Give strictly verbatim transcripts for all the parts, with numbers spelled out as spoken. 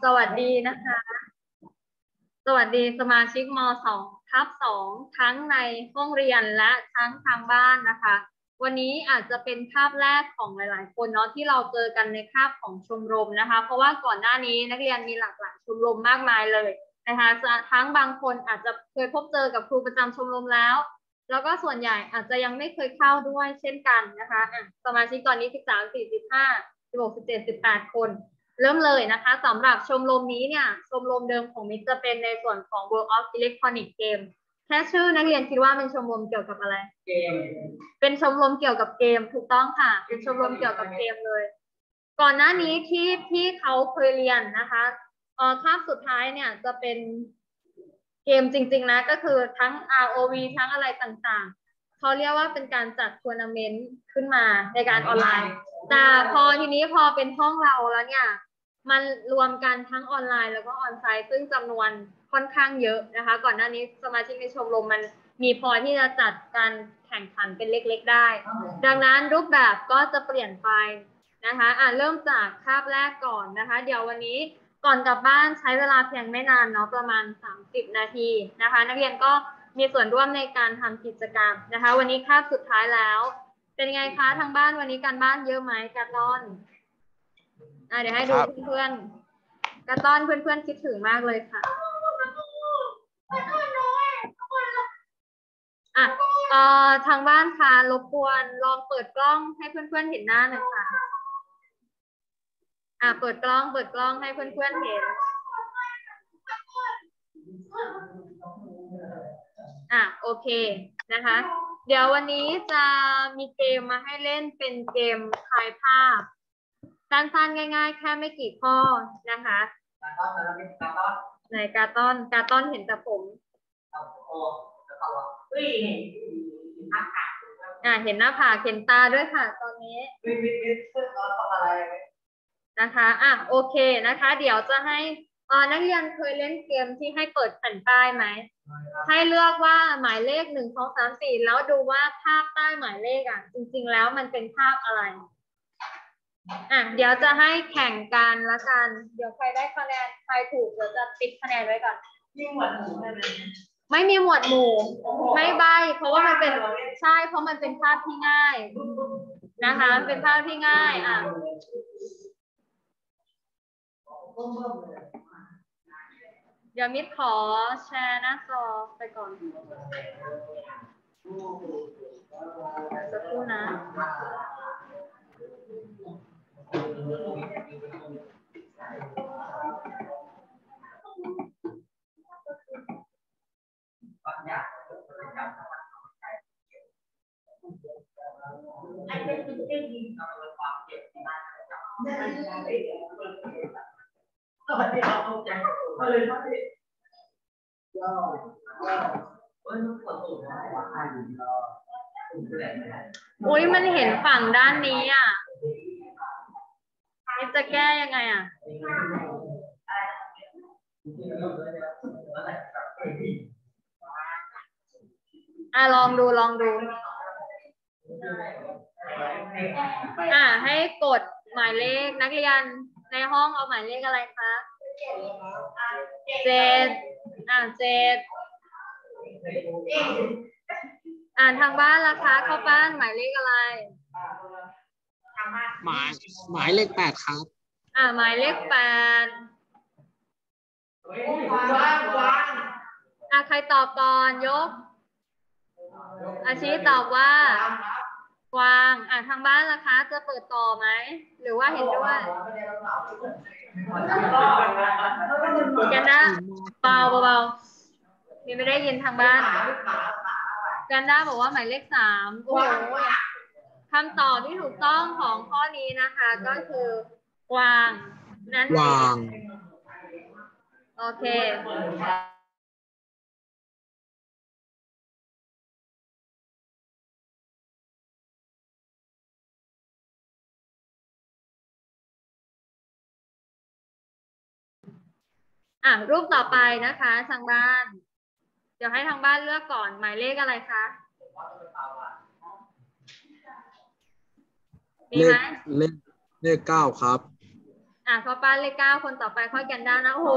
สวัสดีนะคะสวัสดีสมาชิกม สอง ทับ สอง ทั้งในห้องเรียนและทั้งทางบ้านนะคะวันนี้อาจจะเป็นคาบแรกของหลายๆคนเนาะที่เราเจอกันในคาบของชมรมนะคะเพราะว่าก่อนหน้านี้นักเรียนมีหลากหลายชมรมมากมายเลยนะคะทั้งบางคนอาจจะเคยพบเจอกับครูประจำชมรมแล้วแล้วก็ส่วนใหญ่อาจจะยังไม่เคยเข้าด้วยเช่นกันนะคะะสมาชิกตอนนี้สิบสาม สี่ สิบห้า สิบหก สิบเจ็ด สิบแปดคนเริ่มเลยนะคะสำหรับชมรมนี้เนี่ยชมรมเดิมของมิตรจะเป็นในส่วนของ World of Electronic Game แค่ชื่อนักเรียนคิดว่าเป็นชมรมเกี่ยวกับอะไรเกมเป็นชมรมเกี่ยวกับเกมถูกต้องค่ะเป็นชมรมเกี่ยวกับเกมเลยก่อนหน้านี้ที่ที่เขาเคยเรียนนะคะเอ่อคาบสุดท้ายเนี่ยจะเป็นเกมจริงๆนะก็คือทั้ง อาร์ โอ วี ทั้งอะไรต่างๆเขาเรียกว่าเป็นการจัดทัวร์นาเมนต์ขึ้นมาในการออนไลน์แต่พอทีนี้พอเป็นห้องเราแล้วเนี่ยมันรวมกันทั้งออนไลน์แล้วก็ออนไซต์ซึ่งจำนวนค่อนข้างเยอะนะคะก่อนหน้านี้สมาชิกในชมรมมันมีพอที่จะจัดการแข่งขันเป็นเล็กๆได้ดังนั้นรูปแบบก็จะเปลี่ยนไปนะคะอ่ะเริ่มจากคาบแรกก่อนนะคะเดี๋ยววันนี้ก่อนกลับบ้านใช้เวลาเพียงไม่นานเนาะประมาณสามสิบนาทีนะคะนักเรียนก็มีส่วนร่วมในการทำกิจกรรมนะคะวันนี้คาบสุดท้ายแล้วเป็นไงคะทางบ้านวันนี้การบ้านเยอะไหมการต้อนอ่ะเดี๋ยวให้ดูเพื่อนๆการต้อนเพื่อนๆคิดถึงมากเลยค่ะอ่ะเอ่อทางบ้านค่ะรบกวนลองเปิดกล้องให้เพื่อนๆเห็นหน้าหน่อยค่ะอ่ะเปิดกล้องเปิดกล้องให้เพื่อนๆเห็นอ่ะโอเคนะคะเดี๋ยววันนี้จะมีเกมมาให้เล่นเป็นเกมทายภาพสั้นๆง่ายๆแค่ไม่กี่ข้อนะคะไหนกาต้อนกาต้อนเห็นแต่ผมอ่าเห็นหน้าผากเห็นตาด้วยค่ะตอนนี้นะคะอ่ะโอเคนะคะเดี๋ยวจะให้อ่านักเรียนเคยเล่นเกมที่ให้เปิดแผ่นป้ายไหมให้เลือกว่าหมายเลขหนึ่งสองสามสี่แล้วดูว่าภาพใต้หมายเลขอ่ะจริงๆแล้วมันเป็นภาพอะไรอ่ะเดี๋ยวจะให้แข่งกันละกันเดี๋ยวใครได้คะแนนใครถูกเดี๋ยวจะปิดคะแนนไว้ก่อนมีหมวดหมู่ไหมไม่มีหมวดหมู่ไม่ใบเพราะว่ามันเป็นใช่เพราะมันเป็นภาพที่ง่ายนะคะเป็นภาพที่ง่ายอ่ะเดี๋ยวมิดขอแชร์หน้าจอไปก่อนสักครู่นะอุ้ยมันเห็นฝั่งด้านนี้อ่ะจะแก้ยังไงอ่ะอ่ะลองดูลองดูอ่ะให้กดหมายเลขนักเรียนในห้องเอาหมายเลขอะไรคะเจ็ดอ่ะเจ็ดอ่านทางบ้านล่ะคะเข้าบ้านหมายเลขอะไรหมายหมายเลขแปดครับอ่าหมายเลขแปดอ่ะใครตอบก่อนยกอาชีตอบว่ากวางอ่ะทางบ้านล่ะคะจะเปิดต่อไหมหรือว่าเห็นด้วยกันนะเบาเบาๆมีไม่ได้ยินทางบ้านกันด้าบอกว่าหมายเลขสามโอ้โหคำตอบที่ถูกต้องของข้อนี้นะคะก็คือกวางนั่นเองโอเคอ่ะรูปต่อไปนะคะทางบ้านเดี๋ยวให้ทางบ้านเลือกก่อนหมายเลขอะไรคะมีไหมเลขเลขเก้าครับอ่ะพอป้าเลขเก้าคนต่อไปค่อยกันได้นะโอ้โห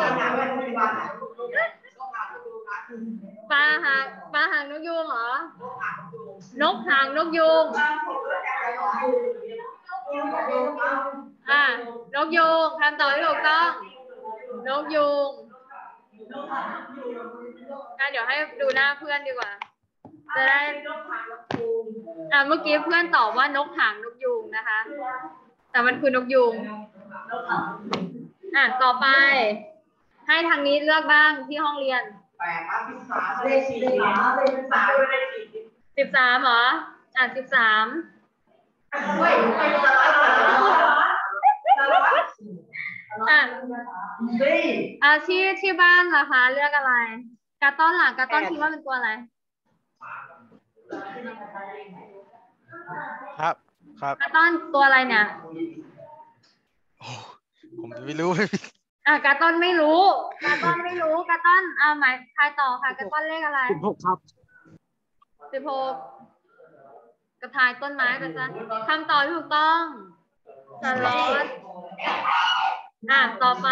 ปลาหางปลาหางนกยูงเหรอนกหางนกยูงอ่ะนกยูงคำตอบที่ถูกต้องนกยูงอ่ะเดี๋ยวให้ดูหน้าเพื่อนดีกว่าจะได้อ่ะเมื่อกี้เพื่อนตอบว่านกหางนกยูงนะคะแต่มันคือนกยูงอ่ะต่อไปให้ทางนี้เลือกบ้างที่ห้องเรียนแปดครับสิบสามเลขสี่เลขสามเลขสี่สิบสามเหรออ่ะสิบสามเฮ้ยไม่สารพัดสารพัดอ่ะอ่ะที่ที่บ้านล่ะคะเลือกอะไรกาต้อนหลังกาต้อนคิดว่าเป็นตัวอะไรครับครับกาต้อนตัวอะไรเนี่ยผมไม่รู้อ่ะกาต้อนไม่รู้กาต้อนไม่รู้กาต้อนอ่าหมายทายต่อค่ะกาต้อนเลขอะไรสิบหกครับสิบหกกระทายต้นไม้กันจ้ะคำตอบถูกต้องสล็อตอ่ะต่อไป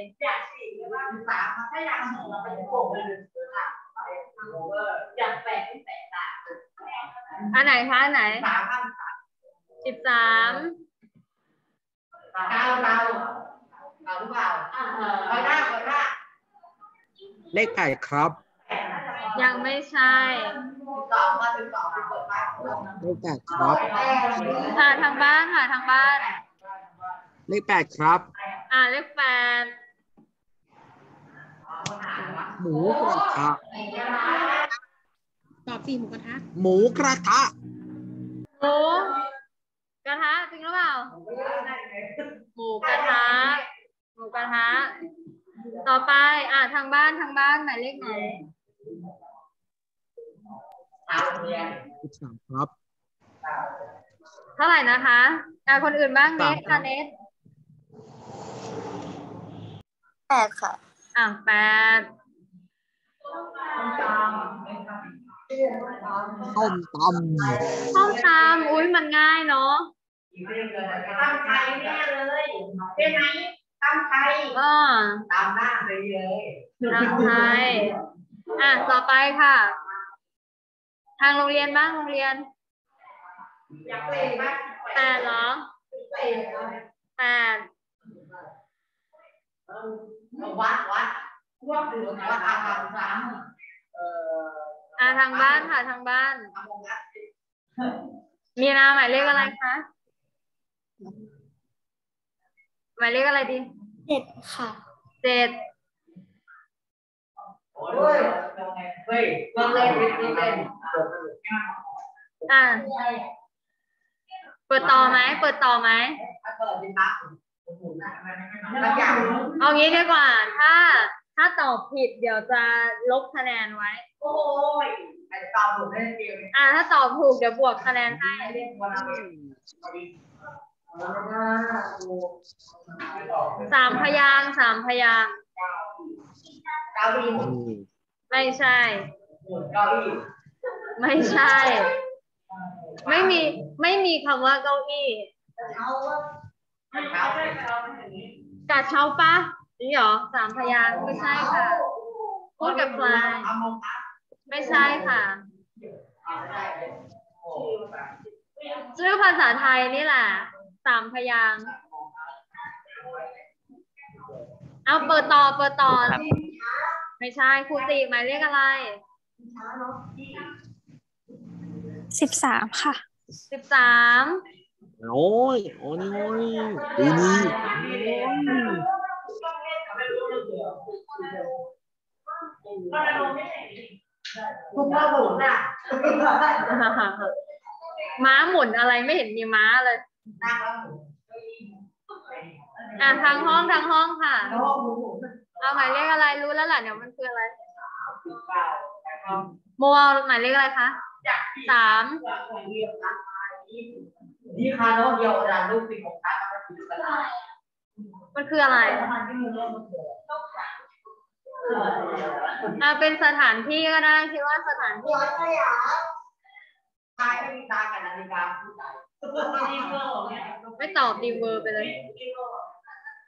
อันไหนคะอันไหนสิบสามเก้าเราเอาหรือเปล่าเอาได้เอาได้เลขแปดครับยังไม่ใช่สองมาถึงสองเปิดไปเลขแปดครับค่ะทางบ้านค่ะทางบ้านเลขแปดครับอ่าเลขแปดหมูกระทะตอบสี่หมูกระทะหมูกระทะหมูกระทะจริงหรือเปล่าหมูกระทะหมูกระทะต่อไปอ่าทางบ้านทางบ้านหมายเลขไหนสิบสามครับเท่าไหร่นะคะอ่าคนอื่นบ้างเนสค่ะเนสแปดค่ะอ่าแปดส้มตำส้มตำอุ้ยมันง่ายเนาะตำไทยแน่เลยเป็นไหมตำไทยก็ตำหน้าเลยเลยตำไทยอ่ะต่อไปค่ะทางโรงเรียนบ้างโรงเรียนแปดเหรอแปดวัดวัดวัดวัดอาหารสามเอ่ออ่าทางบ้านค่ะทางบ้านมีนาหมายเลขอะไรคะหมายเลขอะไรดีเจ็ดค่ะเจ็ดเฮ้ยเฮ้ยเล่นเล่นเล่นอ่าเปิดต่อไหมเปิดต่อไหมเอางี้ดีกว่าถ้าถ้าตอบผิดเดี๋ยวจะลบคะแนนไว้โอ้ยตอบถูกได้เดียวอ่าถ้าตอบถูกเดี๋ยวบวกคะแนนให้สามพยางสามพยางเก้าอี้ไม่ใช่ไม่ใช่ไม่มีไม่มีคำว่าเก้าอี้กาเช้าปะนี่หรอสามพยางไม่ใช่ค่ะพูดกับใครไม่ใช่ค่ะชื่อภาษาไทยนี่แหละสามพยางเอาเปิดต่อเปิดต่อไม่ใช่ครูติหมายเลขอะไรสิบสามค่ะสิบสามโอ้ยโอ้ยโอ้ยดีดีคุณพ่อหมุนอ่ะม้าหมุนอะไรไม่เห็นมีม้าเลยอ่ะทางห้องทางห้องค่ะเอาหมายเลขอะไรรู้แล้วแหละเดี๋ยวมันคืออะไรโมเอาหมายเลขอะไรคะสามนี่ค่ะน้องเดียวร้านลูกปิดของตามันคืออะไรอ่าเป็นสถานที่ก็ได้คิดว่าสถานที่ตายไม่มีตากับนาฬิกาไม่ตอบดีเวอร์ไปเลย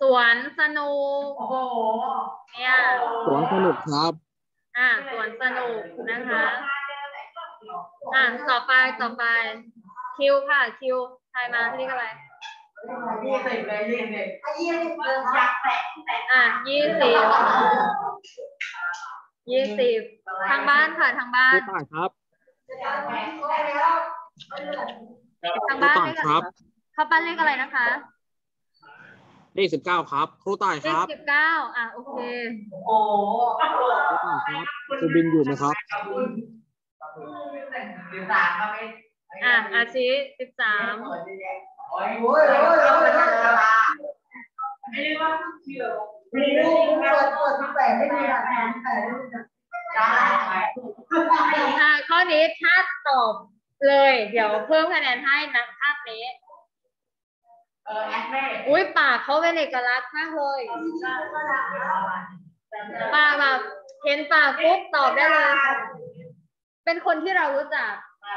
สวนสนุกโอ้โหเนี่ยสวนสนุกครับอ่าสวนสนุกนะคะอ่าต่อไปต่อไปคิวค่ะคิวใครมาที่นี่ก็ไปยี่สิบเลยยี่สิบยี่สิบอยากแตะแตะอ่ะยี่สิบยี่สิบทางบ้านค่ะทางบ้าครูนต่ายครับทางครูบ้านต่าเลย ขครับเข้าบ้านเลขอะไรนะคะเลขสิบเก้าครับ ครูต่ายเลคขรับสิบเก้าอ่ะโอเคโอ้โหครูต่ายครับครูบินอยู่ไหมครับสิบสามมาไหมอ่ะอาชีสิบสามโอ้ยโอ้ยเอาไปทำตลาดไม่ได้ว่าเชื่อไม่ได้เปิดเปิดที่แปดไม่ได้แบบแต่ได้อ่ะข้อนี้ถ้าตอบเลย เดี๋ยวเพิ่มคะแนนให้นะภาพนี้เออแอดแม่อุ้ยปากเขาเป็นเอกลักษณ์มากเลยปากแบบเห็นปากปุ๊บตอบได้เลย เป็นคนที่เรารู้จัก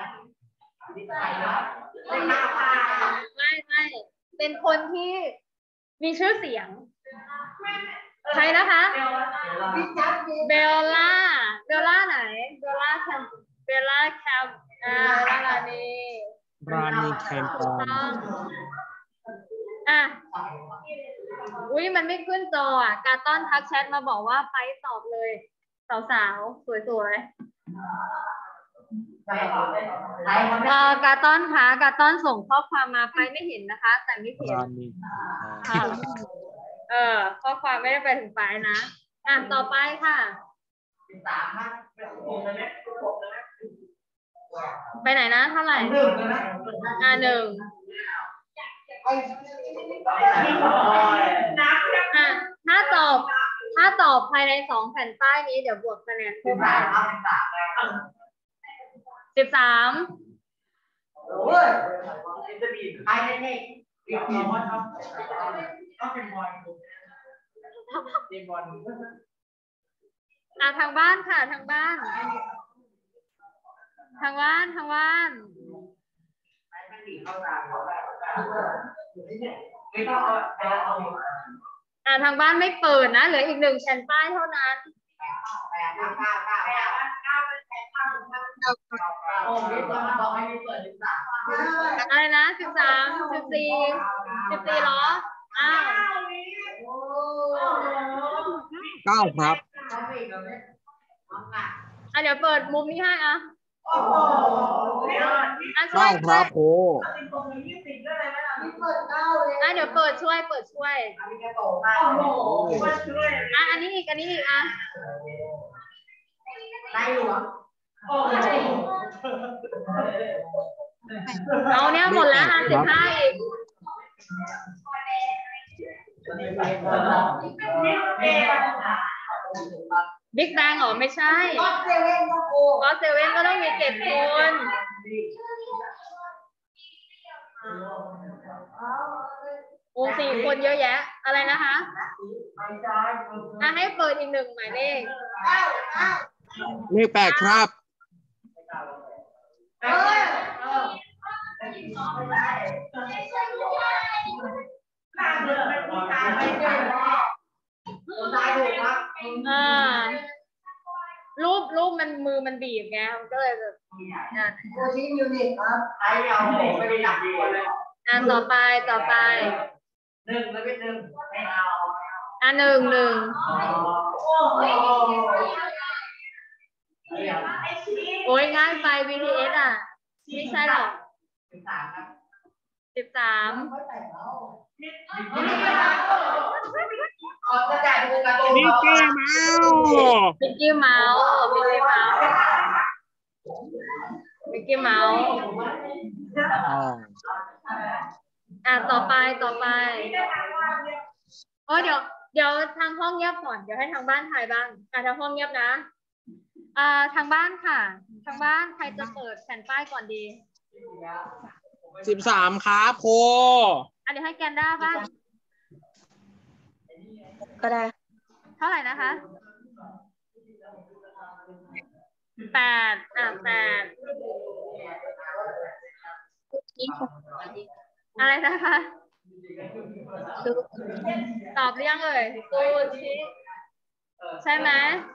ไม่ไม่เป็นคนที่มีชื่อเสียง ใครนะคะ เบลล่า เบลล่าไหน เบลล่าแคม เบลล่าแคมอ่าเบลล่านี่ราณีแคมปถูอก นต้องอ่ะ อุ้ยมันไม่ขึ้นจออ่ะ การต้อนทักแชทมาบอกว่าไปตอบเลย สาวๆ สวยๆ เอ่อการต้อนคะการต้อนส่งข้อความมาไปไม่เห็นนะคะ แต่ไม่เห็นราณีค่ะเออข้อความไม่ได้ไปถึงปลายนะอ่ะต่อไปค่ะสามนะไปไหนนะเท่าไหร่หนึ่งนะอ่ะหนึ่งอ่ะถ้าตอบ ถ้าตอบภายในสองแผ่นป้ายนี้เดี๋ยวบวกคะแนนเพิ่มให้สิบสามโอ้ยจะมีใครได้เด็กมีบอลครับก็เป็นบอลเป็นบอลอ่ะทางบ้านค่ะทางบ้าน ทางบ้านทางบ้านไม่ต้องเอาเอาอ่ะทางบ้านไม่เปิดนะเหลืออีกหนึ่งแผ่นป้ายเท่านั้นแปดเก้าเก้าเก้าเก้าเป็นแปดเก้าเก้าเก้าโอ้ยต้องบอกให้มีเปิดสิบสามอะไรนะสิบสามสิบสี่สิบสี่เหรออ้าวเก้าครับอ่ะเดี๋ยวเปิดมุมนี้ให้อ่ะโอ้โหอ่ะช่วเก้าย ครับโอ้อ่ะเดี๋ยวเปิดช่วยเปิดช่วยอันนี้ก็โตมากโอ้โหช่วยอ่ะอันนี้อีกอันนี้อีกอ่ะได้หรอโอ้โหเอาเนี่ยหมดแล้วอ่ะสิบห้าอีกบิ๊กแบงเหรอไม่ใช่ก็เซเว่นก็โกก็เซเว่นก็ต้องมีเจ็ดคนโอ้สี่คนเยอะแยะ อะไรนะคะอ่ะให้เปิดอีกหนึ่งหมายเลขเลขแปดครับเอ้ยตายถูกครับอ่ารูปรูปมันมือมันบีบไงมันก็เลยแบบอ่ะโคชิมิวนิคครับใครเอาไม่ได้ดับดีเลยอ่ะต่อไปต่อไปหนึ่งแล้วเป็นหนึ่งไม่เอาอ่ะหนึ่งหนึ่งโอ้โหโอ้ยง่ายไป บี ที เอส อ่ะไม่ใช่หรอกสิบสามครับสิบสามอ๋อจะจ่ายเป็นการ์ตูนมิกกี้เมาส์มิกกี้เมาส์มิกกี้เมาส์มิกกี้เมาส์อ๋ออ่ะต่อไปต่อไปโอ้เดี๋ยวเดี๋ยวทางห้องเงียบก่อนเดี๋ยวให้ทางบ้านถ่ายบ้างอ่ะทางห้องเงียบนะอ่าทางบ้านค่ะ ทางบ้านใครจะเปิดแผ่นป้ายก่อนดีสิบสามครับโคอันนี้ให้แกนด้าบ้างก็ได้เท่าไหร่นะคะแปดอ่ะแปดอะไรนะคะตอบหรือยังเอ่ยซูชิใช่ไหม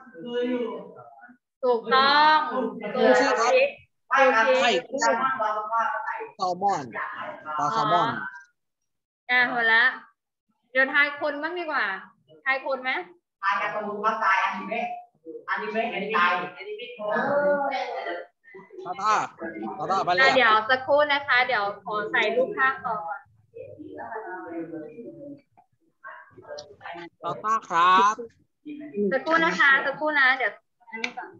ถูกต้องซูชิซูชิไข่กุ้งแซลมอนปลาแซลมอนอ่ะหมดละเดี๋ยวทายคนบ้างดีกว่าทายคนไหมตายการ์ตูนว่าตายอนิเมะอนิเมะอนิเมะอนิเมะตาตาตาตาไปเลอ่ะยเดี๋ยวสักครู่นะคะ เดี๋ยวขอใส่รูปภาพก่อนตาตาครับสักครู่นะคะสักครู่นะเดี๋ยวอันนี้ก่อน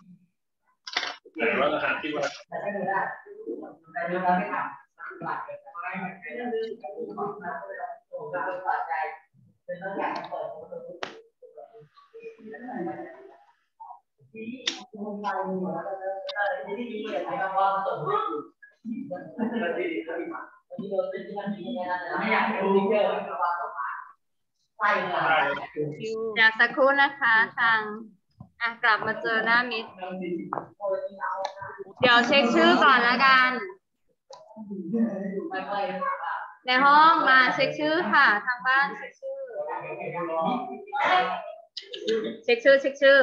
เดี๋ยวสักครู่นะคะทางอ่ะกลับมาเจอหน้ามิตรเดี๋ยวเช็คชื่อก่อนละกัน ในห้องมาเช็คชื่อค่ะทางบ้านเช็คชื่อเช็คชื่อเช็คชื่อ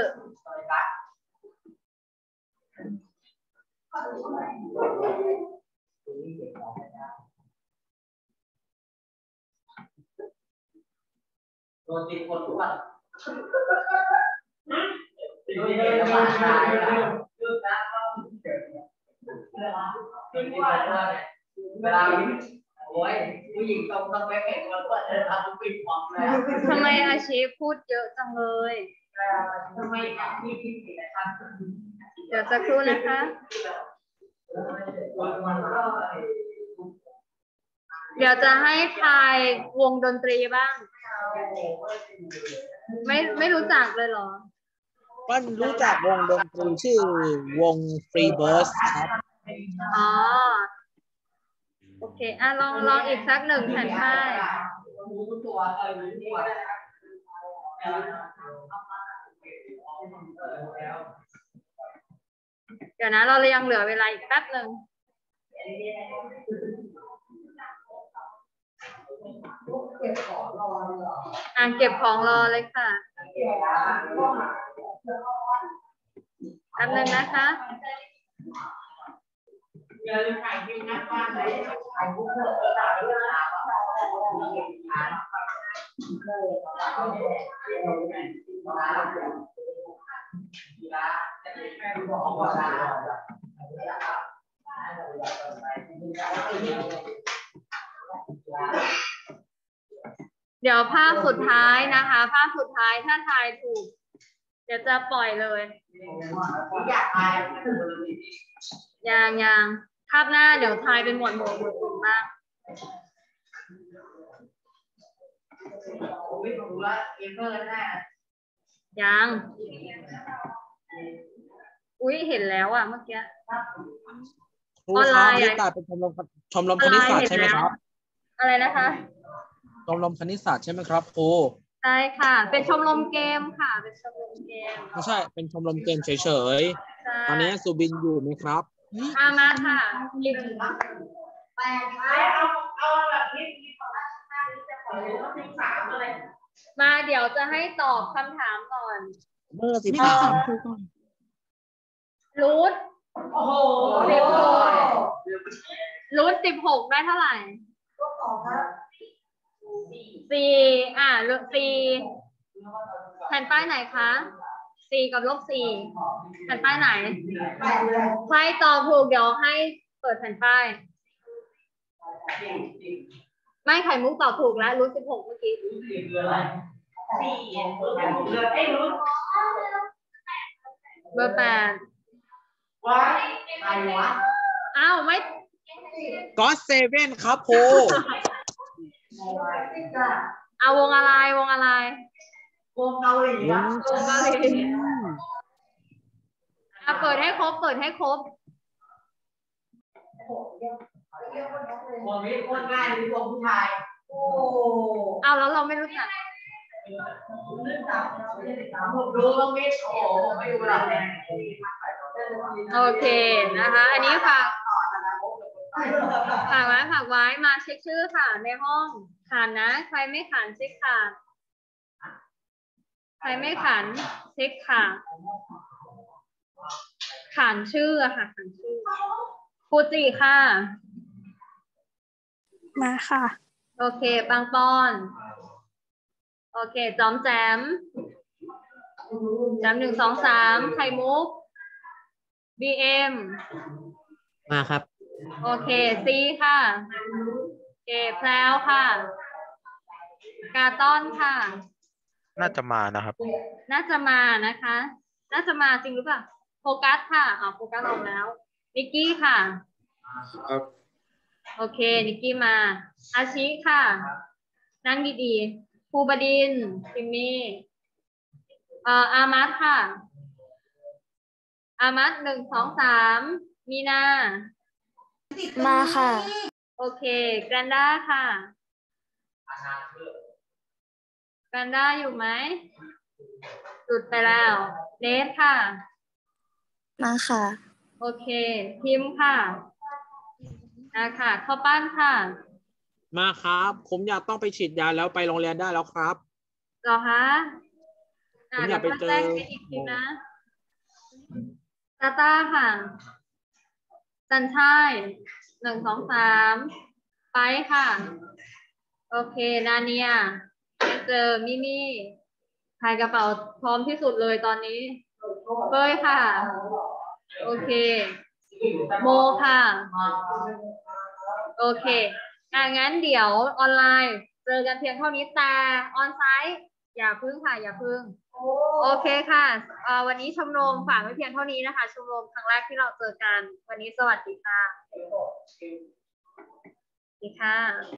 โดนติดคนทุกวันติดเยอะมากเลยยุดนะก็เกิดติดคนว่าเนี่ยเวลาโอ้ยผู้หญิงต้องต้องไม่เห็นว่าตัวเธอทำปิดหมดเลยทำไมอาชีพพูดเยอะจังเลยทำไมที่ที่ผิดนะครับเดี๋ยวสักครู่นะคะ เดี๋ยวจะให้ทายวงดนตรีบ้าง ไม่ไม่รู้จักเลยเหรอมันรู้จักวงดนตรีชื่อวง Freebirds ครับอ๋อ โอเค อ่ะลองลองอีกสักหนึ่งแผ่นป้ายเดี๋ยวนะเรายังเหลือเวลาอีกแป๊บหนึ่งอ่ะเก็บของรอเลยค่ะแป๊บนึงนะคะอย่าลืมถ่ายคลิปนะบ้านไหนถ่ายพวกเธอต่างเรื่องราวเดี๋ยวภาพสุดท้ายนะคะ ภาพสุดท้ายถ้าทายถูก เดี๋ยวจะปล่อยเลยอยากถ่ายยังยังภาพหน้าเดี๋ยวทายเป็นหมวดหมู่หมวดกลุ่มบ้างไม่รู้ว่าเอเวอร์แน่ยัง อุ้ยเห็นแล้วอ่ะเมื่อกี้ครูครับนี่ตาเป็นชมรมชมรมคณิตศาสตร์ใช่ไหมครับอะไรนะคะชมรมคณิตศาสตร์ใช่ไหมครับครูใช่ค่ะ เป็นชมรมเกมค่ะ เป็นชมรมเกมไม่ใช่เป็นชมรมเกมเฉยๆตอนนี้สุบินอยู่ไหมครับมามาค่ะแปลกเอาเอาแบบนี้ของราชการจะขอรู้ว่าสิบสามอะไรมาเดี๋ยวจะให้ตอบคำถามก่อนเบอร์สิบสามรูทโอ้โหสิบหกรูทสิบหกได้เท่าไหร่ก็ตอบครับสี่อ่ะลบสี่แผ่นป้ายไหนคะสี่กับลบสี่แผ่นป้ายไหนใครตอบถูกเดี๋ยวให้เปิดแผ่นป้ายไม่ไข่มุกตอบถูกแล้วรูทสิบหกเมื่อกี้เบอร์แปดว้าใครวะอ้าวไม่ก็เซเว่นครับโพเอาวงอะไรวงอะไรวงเกาหลีวงเกาหลีอ่ะเปิดให้ครบเปิดให้ครบวงนี้โคตรง่ายเลยวงผู้ชายโอ้เอาแล้วเราไม่รู้จักผมดูวงนี้โอ้ไม่ดูหรอกโอเคนะคะอันนี้ฝากฝากไว้ฝากไว้มาเช็คชื่อค่ะในห้องขานนะใครไม่ขานเช็คขาดใครไม่ขานเช็คขาดขานชื่อค่ะขานชื่อฟูจิค่ะมาค่ะโอเคปังปอน โอเคจอมแจมแจมหนึ่งสองสามไข่มุก บีเอ็มมาครับโอเคซีค่ะโอเคแพลวค่ะ กาต้อนค่ะน่าจะมานะครับน่าจะมานะคะ น่าจะมาจริงหรือเปล่าโฟกัสค่ะอ่าโฟกัสออกแล้ว นิกกี้ค่ะครับโอเค นิกกี้มา อาชิค่ะ นั่งดีๆภูบดินทร์พิมมี่เอ่ออามัดค่ะ อามัดหนึ่งสองสามมีนามาค่ะโอเค แกรนด้าค่ะ แกรนด้าอยู่ไหมหลุดไปแล้ว เนทค่ะมาค่ะโอเค พิมพ์ค่ะอ่าค่ะข้าวปั้นค่ะมาครับ ผมอยากต้องไปฉีดยาแล้วไปโรงเรียนได้แล้วครับเหรอคะอ่าผมอเดี๋ยาย กวไปปั้นเจอแจ้งให้อีกทีนะตาต้าค่ะจันชายหนึ่งสองสามไปค่ะ โอเค นาเนียไม่เจอ มิมี่พายกระเป๋าพร้อมที่สุดเลยตอนนี้เป้ยค่ะ โอเค โมค่ะ โอเคอ่ะงั้นเดี๋ยวออนไลน์เจอกันเพียงเท่านี้แต่ออนไซต์อย่าพึ่งค่ะ อย่าพึ่ง โอเคค่ะเอ่อวันนี้ชมรมฝากไว้เพียงเท่านี้นะคะ ชมรมครั้งแรกที่เราเจอกัน วันนี้สวัสดีค่ะ สวัสดีค่ะ